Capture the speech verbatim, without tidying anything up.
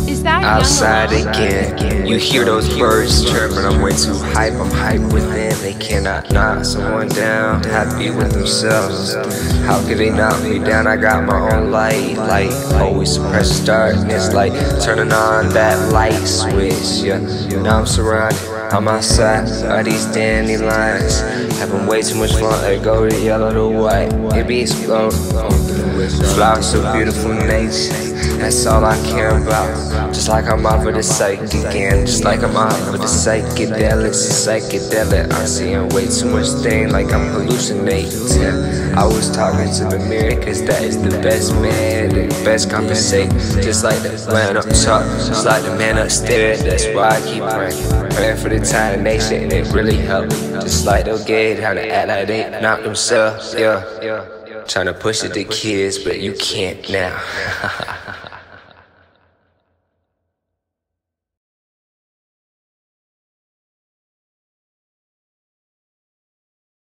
Is that Outside again, you hear those birds chirping. I'm way too hype, I'm hype within. They cannot knock someone down, happy with themselves. How could they knock me down? I got my own light, light. Always suppress darkness, like turning on that light switch. Yeah, now I'm surrounded, I'm outside of these dandelions, having way too much fun. Let go to yellow to white, it be exploding. Flowers so beautiful nature, that's all I care about. Just like I'm out for the psychic again, just like I'm out for the psychedelics, psychedelic. I'm seeing way too much thing, like I'm hallucinating. I was talking to the mirror, cause that is the best man, the best conversation. Just like the man up top, just like the man upstairs. That's why I keep praying, praying for the entire nation, and it really helped. Just like they'll get how to act like they not themselves, yeah. Trying to push it to kids, but you can't now.